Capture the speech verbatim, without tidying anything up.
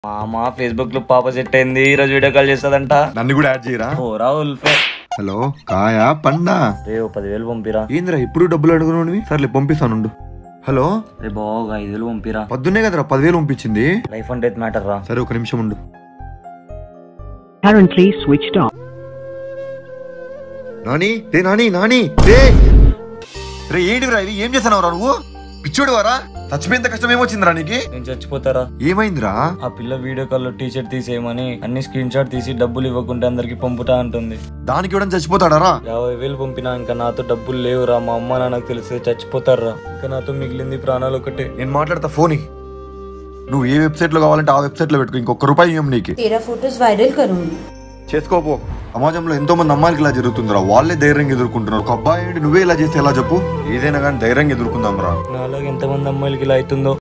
మామ ఫేస్బుక్ లో పాప సెట్ అయింది, ఈ రోజు వీడియో కాల్ చేస్తుందంట. నన్ను కూడా యాడ్ చేయరా? ఓ రాహుల్ హలో కాయా పండా రే ఓ పదివేలు పంపిరా. ఏందిరా ఇప్పుడు డబ్బులు అడుగును? సర్లే పంపిస్తాను. హలో రే బాగా ఐదు వేలు పంపిరా. పొద్దున్నే కదరా పదివేలు పంపించింది. లైఫ్ అండ్ డెత్ మ్యాటర్ రా. సరే ఒక నిమిషం ఉండు. Currently switched off. నాని రే నాని నాని రే రే ఏంటిరా ఇది? ఏం చేస్తున్నావురా నువ్వు? పిచ్చోడు వారా? చచ్చిపోయేంత కష్టం ఏమొచ్చిందిరా నీకు? నేను చచ్చిపోతారా? ఏమైందిరా? ఆ పిల్ల వీడియో కాల్ లో టీ షర్ట్ తీసేయమని అన్ని స్క్రీన్ షాట్ తీసి డబ్బులు ఇవ్వకుంటే అందరికి పంపుతా అంటుంది. దానికి ఇవ్వడం చచ్చిపోతాడారా? యాభై వేలు పంపినా ఇంకా నాతో డబ్బులు లేవురా. మా అమ్మ నాన్నకు తెలిస్తే చచ్చిపోతారా. ఇంకా నాతో మిగిలింది ప్రాణాలు ఒకటే. నేను మాట్లాడతా ఫోన్. నువ్వు ఏ వెబ్సైట్ లో కావాలంటే ఆ వెబ్సైట్ లో పెట్టుకో. ఇంకొక రూపాయి ఇవ్వం నీకు. तेरा फोटोज वायरल करूंगी. చేసుకోపో. సమాజంలో ఎంతో మంది అమ్మాయిలకి ఇలా జరుగుతుందిరా. వాళ్ళే ధైర్యంగా ఎదుర్కొంటున్నారు. ఒక అబ్బాయి నువ్వే ఇలా చేస్తే ఎలా చెప్పు? ఏదైనా కానీ ధైర్యంగా ఎదుర్కొందాం రా. నాలాగా ఎంతమంది అమ్మాయిలకి ఇలా అవుతుందో.